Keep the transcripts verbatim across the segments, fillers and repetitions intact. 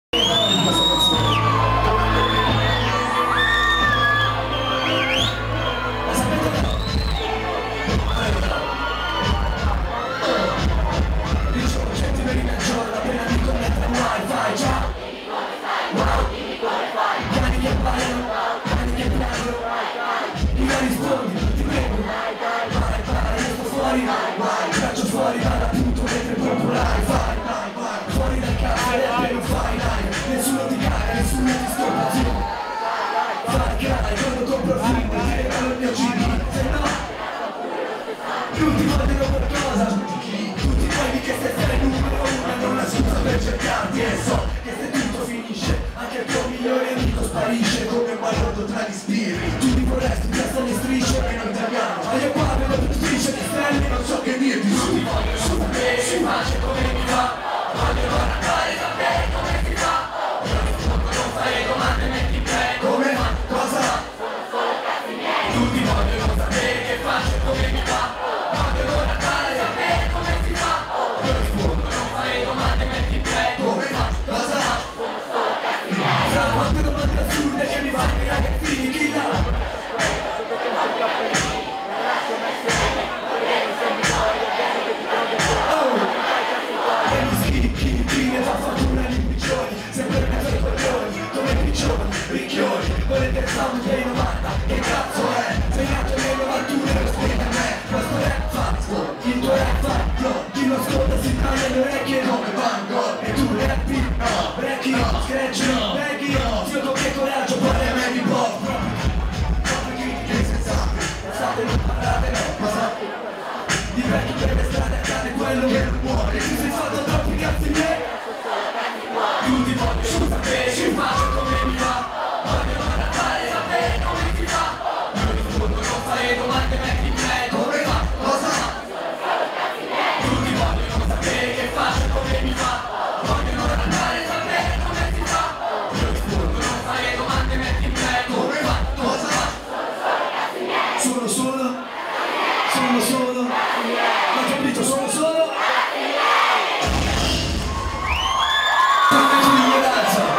Fuori dalla punto mentre popolare, vai, vai, vai, fuori dal caffè e non fai live, nessuno ti caga, nessuno ti stoppa, zio. Fai cara, quando compro il film, ti regalo il mio C D, se no tutti vogliono qualcosa, tutti vogliono che se sei numero uno non la scusa per cercarti e so che se tutto finisce, anche il tuo migliore amico sparisce come un balordo tra gli spiriti. Tu ti vorresti piazzare le strisce e non italiano, ma io qua vedo più strisce di stelle, non so che dirti. Tutti vogliono sapere se faccio come mi va, vogliono andare da te come si fa, non fare domande, metti prego, come va, cosa va, tutti vogliono sapere che faccio come mi va, vogliono andare da te come si fa, io rispondo non fare domande, metti prego, come va, cosa va, fra quante domande assurde che mi fanno i ragazzini, chi dà? Volete il sound dei novanta, che cazzo è? Sei nato nel novantuno e lo spiega a me. Questo rap fatto, il tuo rap fatto, chi lo ascolta si taglia le orecchie come Van Gogh. E tu rappi, no, breaky, no, scratch, no, baggy, no. Zio con che coraggio parli a me di pop. Proprio critiche insensate, pensate non parlate, no, ma diverti per le strade accade quello che non muore. Ti sei fatto troppi cazzi miei, tutti vogliono sapere, ci faccio come mi va. Domande metti me, come va, cosa va? Tutti vogliono sapere che faccio come mi va, vogliono andare da te come si fa. Io rispondo non fare domande metti me, come va, cosa va? Sono solo, sono solo, ho capito, sono solo. Dammi l'ignoranza.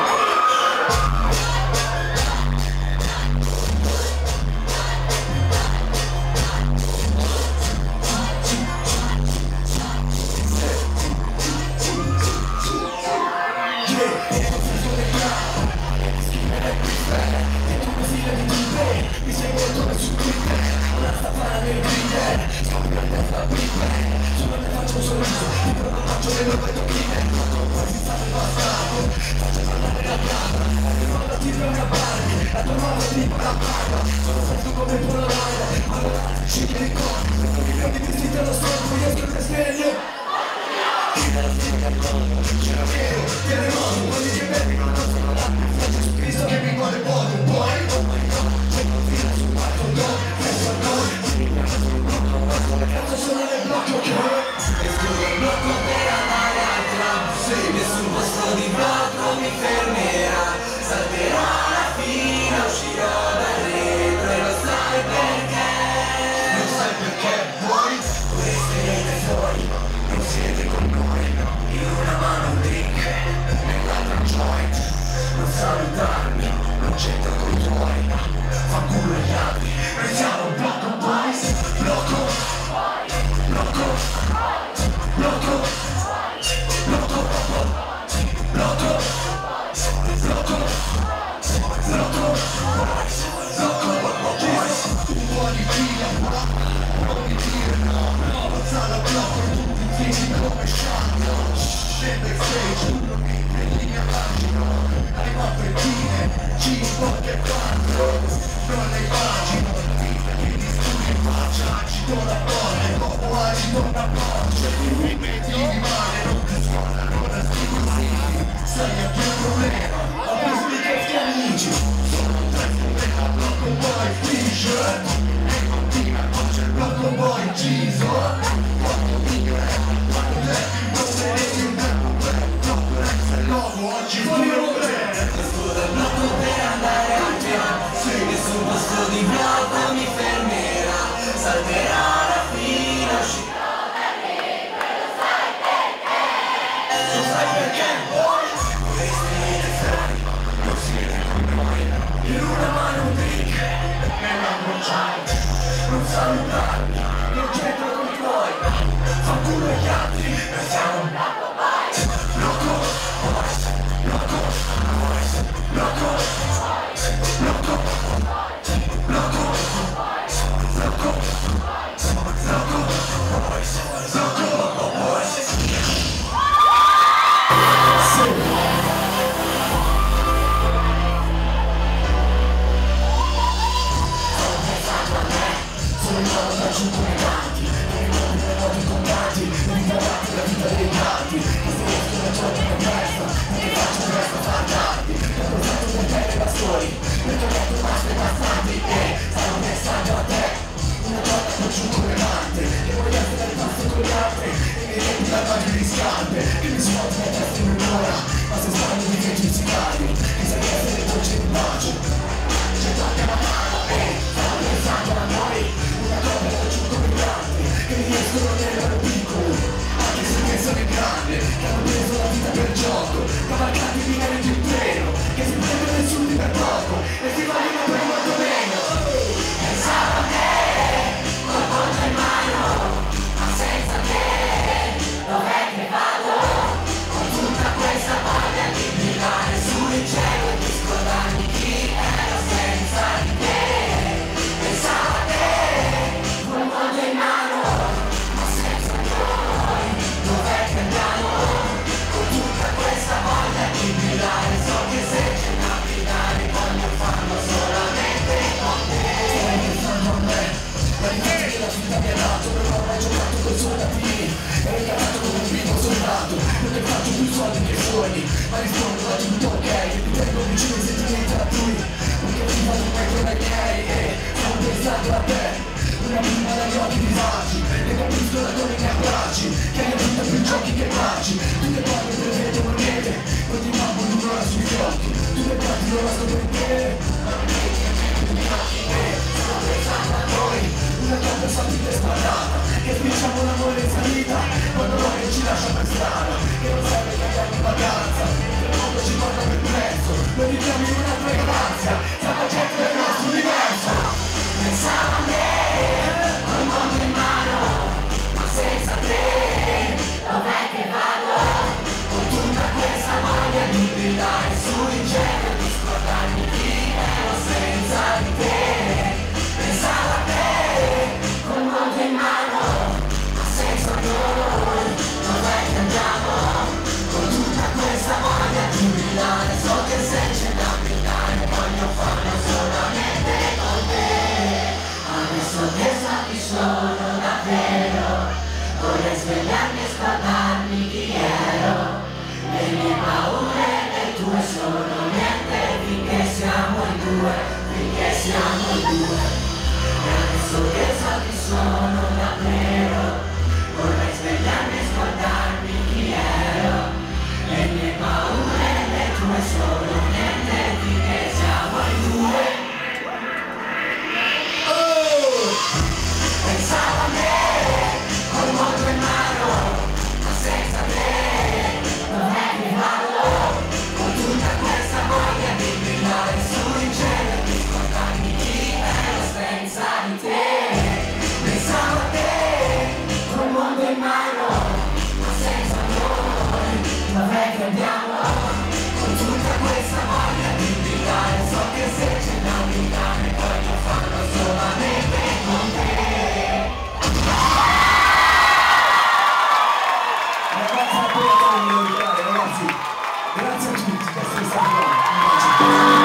Mi sei molto su Twitter, una stafana nel grider, scopri la testa Britney, solo ne faccio un sorriso, ti provo faccio le nuove tocchine, poi si sta nel passato, faccio parlare la brava, non la tiro una parte, la tua nuova tipo la parla, sono fatto come il Polaroid, allora ci ti ricordi, non ti vestiti allo stormo, io sto per sveglio, c'era vero, tiene modo, quelli che bevi non lo sono là, faccio su Cristo che mi vuole buono, poi, oh my god, cazzo sono nel blocco che escludo il blocco per andare al club. Se nessun posto di blocco mi fermerà, salterò alla fine, uscirò dal retro e lo sai perché. Non sai perché vuoi? Voi siete fuori, non siete con noi. In una mano un drink, nell'altra un joint. Non salutarmi, non c'entra con i tuoi. Fanculo gli altri, noi siamo un blocco boys. Blocco, blocco, blocco, blocco, blocco, blocco, blocco, blocco, tu vuoi dire, non mi dire no, non sarà blocco, tutti insieme come sciamano. Scende il stage, uno mi prendi a pagino, arriva a Fredine, cinque che fanno, non le immagino, vita che mi studi in faccia, agito la porta, e dopo agito la porta, mi metti di male, non ti suona, non resti così, sai che più problema, ho preso i miei amici, sono un tre problema, blocco boy, t-shirt, e continua, non c'è il blocco boy, Jesus, quanto mio è, quanto è, non se ne di un tempo, blocco è, se l'uomo oggi fuori un re, scusa il blocco per andare al piano, se nessun posto di blocco mi fermerà, salterò alla fine, uscirò da dentro e lo sai perché, lo sai perché, poi, tutti i sicari, che si chiede le voci in pace. Ci tocca la mano e stiamo pensando a noi, una coppia da giù come gli altri, che riescono nel loro piccolo, anche se pensano in grande, che hanno preso la vita per gioco, cavalcati di nero di un treno, che si prendono nessuno di per poco, e si vogliono per molto meno. Pensavo a te, col mondo in mano, ma senza te, dov'è che vado? Con tutta questa voglia di brillare sul cielo e di scordarmi chi ero senza di te. Pensavo a te, col mondo in mano, ma senza noi, dov'è che andiamo? Con tutta questa voglia di brillare, so che se c'è da brillare voglio farlo solamente con te. Stai pensando a me, la vita che la vita mi ha dato, non ho mai giocato con soldatini, ho regalato come un primo soldato, non ne faccio più soldi che sogni, ma rispondo a tutto ok, che ti tengo vicino ai sentimenti altrui, perché ti fanno mai con i miei, e stavo pensando a te, una prima dagli occhi disagi, e capisco da dove mi abbracci, che hai avuto più giochi che baci, tu le parli prevedono niente, continuavo l'un'ora sui occhi, tu le parti lo lascio per te, stavo pensando a noi, una coppia salita e sparata, che spingiamo l'amore in salita, quando noi ci lascia per strada, che non serve che andiamo in vacanza, che il mondo ci porta per prezzo, noi viviamo in un'altra galassia, sta facendo del nostro universo. Pensavo a me, col mondo in mano, ma senza te, dov'è che vado? Con tutta questa voglia di brillare sul cielo e di scordarmi chi ero senza di te. Pensavo a te, col mondo in mano, ma senza noi, dov'è che andiamo? Con tutta questa voglia di brillare, so che se c'è da brillare voglio farlo solamente con te. Adesso che so chi sono davvero, vorrei svegliarmi e scordarmi chi ero, le mie paure e le tue sono niente, finché siamo in due, finché siamo in due. E adesso che so chi sono davvero, vorrei svegliarmi e scordarmi chi ero, le mie paure e le tue sono niente, finché siamo in due. Pensavo a me, col mondo in mano, ma senza te, dov'è che vado? Con tutta questa voglia di brillare sul cielo e di scordarmi chi ero senza di te. Pensavo a te, col mondo in mano, ma senza noi, dov'è che andiamo? Con tutta questa voglia di brillare, so che se c'è da brillare voglio farlo solamente con te. Ragazzi, grazie a tutti per essere stati qua.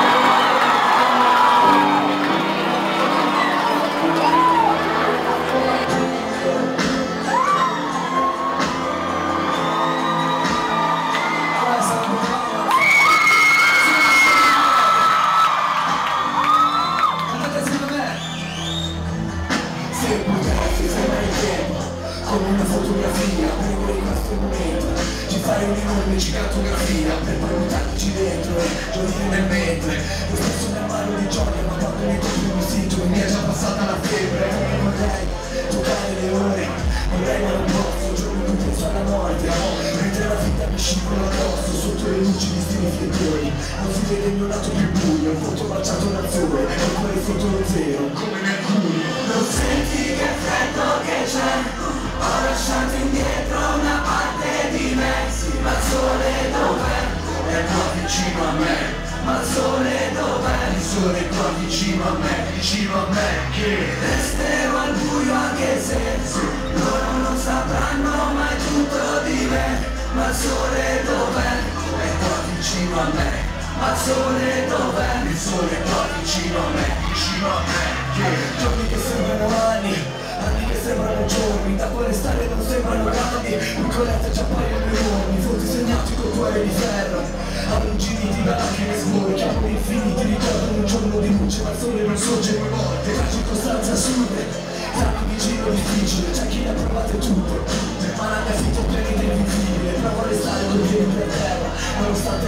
Andate assieme a me. Se potessi fermare il tempo con una fotografia, prego di questo momento, ci fai un'enorme gigantografia per poi buttarci dentro e gioire nel mentre. Lo stesso mi ammalo di gioia, ma quando mi compro un sito mi è già passata la febbre. Non vorrei toccare le ore, vorrei ma non posso, un giorno in cui penso alla morte, mentre la vita mi scivola addosso sotto le luci di sti riflettori. Non si vede il mio lato più buio, il volto baciato d'azzurro e poi il foto zero, come nel culo. Non senti che freddo che c'è, ho lasciato indietro una parte di me. Ma il sole dov'è? È qua vicino a me. Ma il sole dov'è? Il sole è qua vicino a me, vicino a me, che resterò al buio anche se loro non sapranno mai tutto di me. Ma il sole dov'è? È qua vicino a me. Ma il sole dov'è? Il sole è qua vicino a me, vicino a me, che giorni che sembrano anni, anni che sembrano giorni, da quale stare non sembrano grandi, piccolette già paiono enormi, volti segnati col cuore di ferro, arrugginiti da lacrime sporche, amori infiniti ricordano un giorno di luce, ma il sole non sorge due volte, tra circostanze assurde, tanti di giro difficile, c'è chi le ha provate tutte, ma la mia vita è piena di invisibile, provo a restare con i piedi per terra, nonostante la forza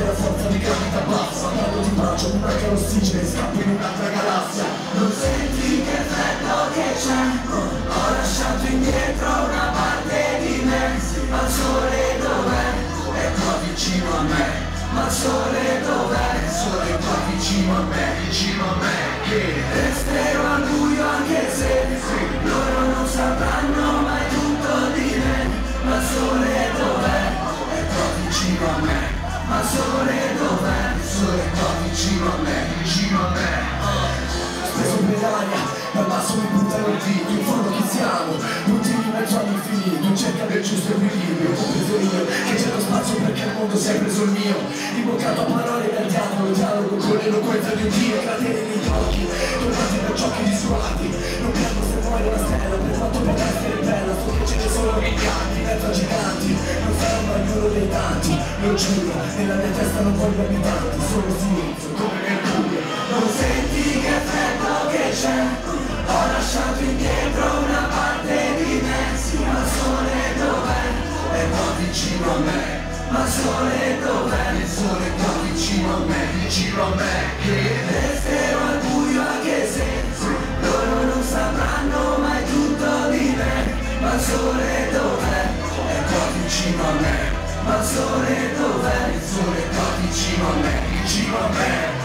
forza di gravità bassa. Quando ti bacio mi manca l'ossigeno, scappo in un'altra galassia. Non senti che freddo che c'è? Ho lasciato indietro una parte di me. Ma il sole dov'è? È qua vicino a me. Ma il sole dov'è? Il sole è qua vicino a me, vicino a me. Che resterò al buio anche se loro non sapranno mai tutto di me. Ma il sole dov'è? È qua vicino a me. Ma il sole dov'è? Il sole è qua vicino a me, vicino a me. Speso per l'aria, dal basso mi buttano il video. In fondo chi siamo? Puntini in mezzo all'infinito. Cerca del giusto equilibrio. Ho preso io, che c'è lo spazio perché il mondo si è preso il mio. Imboccato a parole del diavolo, dialogo con l'eloquenza di un dio. Crateri negli occhi, tornati da giochi di sguardi. Non credo se muore una stella, per quanto per essere bella. So che ce ne sono miliardi, in mezzo a giganti. Non sarò mai uno dei tanti, lo giuro. Nella mia testa non voglio abitanti, solo silenzio, come nel buio. Non senti che freddo che c'è? Ho lasciato indietro una parte di me. Ma il sole dov'è? È qua vicino a me. Ma il sole dov'è? Il sole è qua vicino a me, vicino a me. Che resterò al buio anche se loro non sapranno mai tutto di me. Ma il sole dov'è? È qua vicino a me. Ma il sole dov'è? Il sole è qua vicino a me, vicino a me.